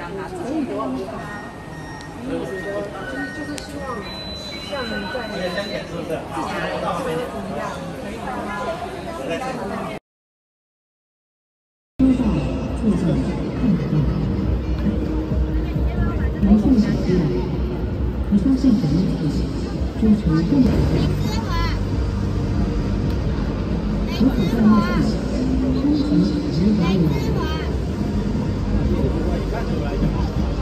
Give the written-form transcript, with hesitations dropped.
让他自己多。 就是希望像在自己的车怎么样，可以让他。 车上坐着看不到，男性小弟，我相信整体追求更好的。我走在那里，深情直白我。